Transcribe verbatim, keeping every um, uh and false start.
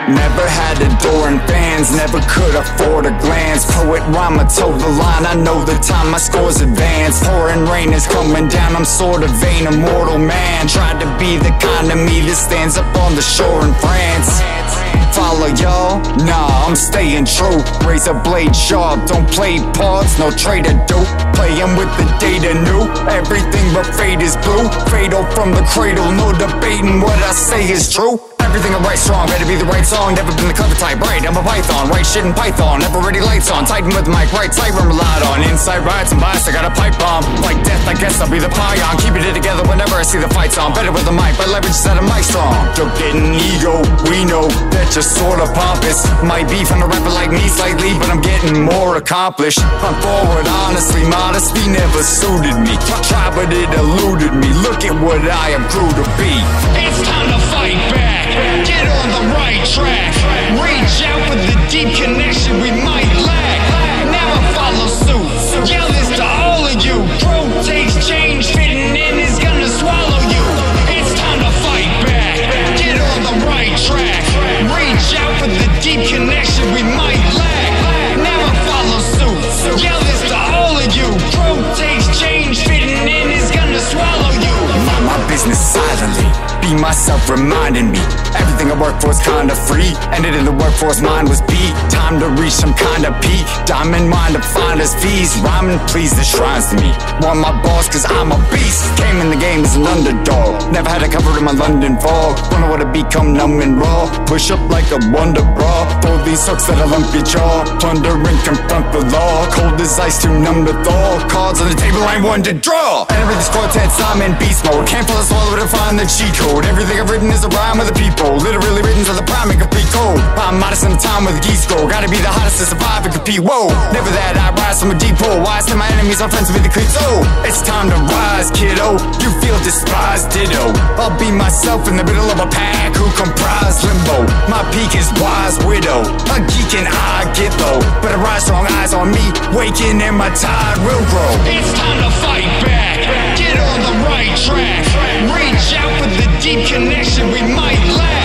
Never had adoring fans, never could afford a glance. Poet rhymer told the line, I know the time my scores advance. Pouring rain is coming down, I'm sort of vain, immortal man. Tried to be the kind of me that stands up on the shore in France. Follow y'all? Nah, I'm staying true. Razor blade sharp, don't play parts, no trader dope. Playing with the data new, everything but fate is blue. Fatal from the cradle, no debating what I say is true. Everything I write strong, better be the right song. Never been the clever type, right? I'm a python, write shit in Python. Never ready lights on, tighten with the mic, right tight when relied on. Inside rides and bias, I got a pipe bomb. Like death, I guess I'll be the pion. Keeping it together whenever I see the fights on. Better with the mic, but leverage set a mic strong. Don't get an ego, we know that you're sort of pompous. Might beef on a rapper like me slightly, but I'm getting more accomplished. I'm forward, honestly, modesty never suited me. Try, but it eluded me. Look at what I am grew to be. It's time to fight back. Get on the right track. Reach out with the deep connection we might lack. Never follow suit. Yell this to all of you. Growth takes change, fitting in is gonna swallow you. It's time to fight back. Get on the right track. Reach out with the deep connection we might lack. Never follow suit. Yell this to all of you. Growth takes change, fitting in is gonna swallow you. Mind my business silently. Be myself, reminding me everything I work for is kinda free. Ended in the workforce, mine was beat. Time to reach some kind of peak. Diamond mind to find us fees. Rhyming please the shrines to me. Want my boss cause I'm a beast. Came in the game as an underdog. Never had a cover in my London fog. Wonder what it become numb and raw. Push up like a wonder bra. Throw these hooks that I lump your jaw. Plunder and confront the law. Cold as ice too numb to thaw. Cards on the table I ain't one to draw. Enter this quartet, I'm in beast mode. Can't pull a swallow to find the cheat code. Everything I've written is a rhyme with the people. Literally written to the prime and complete code. I'm modest in the time with the geese go. Gotta be the hottest to survive and compete. Whoa, never that I rise from a deep hole. Wise to my enemies, I'm friends with the creeps. Oh, it's time to rise, kiddo. You feel despised, ditto. I'll be myself in the middle of a pack who comprise limbo. My peak is wise widow. A geek and I get low. Better rise, strong eyes on me. Waking and my tide will grow. It's time to fight back. Get on the right track. Reach out with the deep connection we might lack.